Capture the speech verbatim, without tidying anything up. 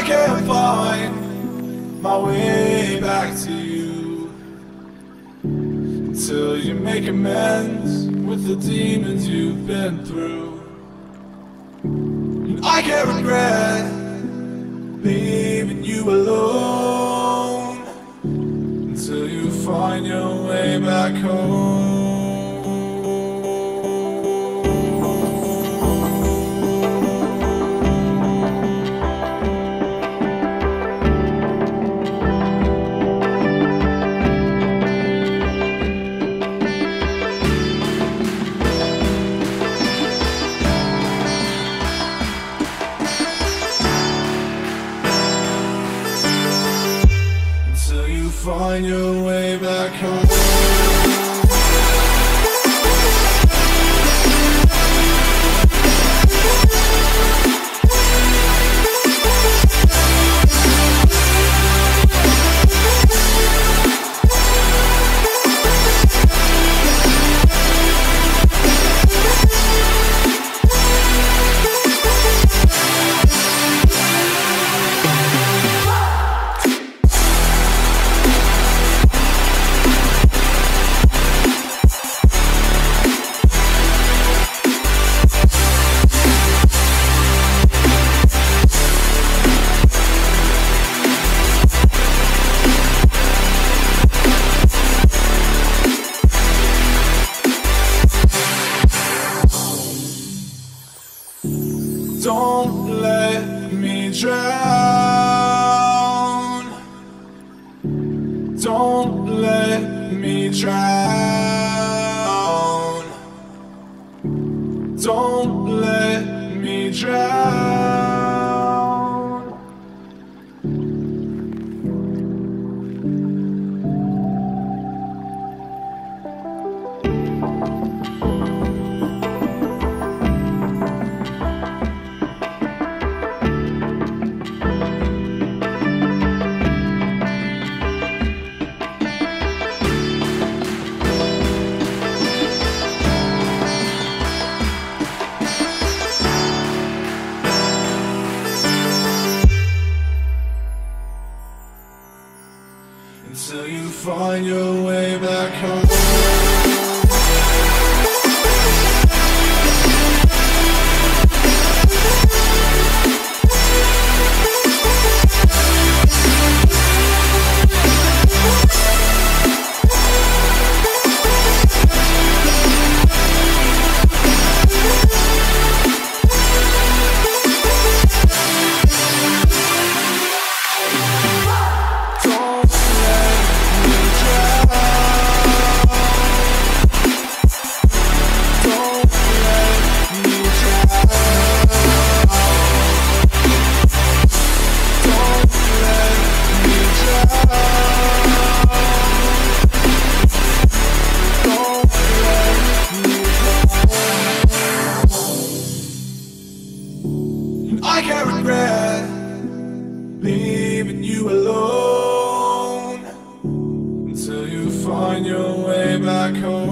can't find my way back to you until you make amends with the demons you've been through. And I can't regret leaving you alone until you find your way back home. Find your way back home. Don't let me drown. Don't let me drown. Don't let me drown. Until you find your way back home. I can't regret leaving you alone until you find your way back home.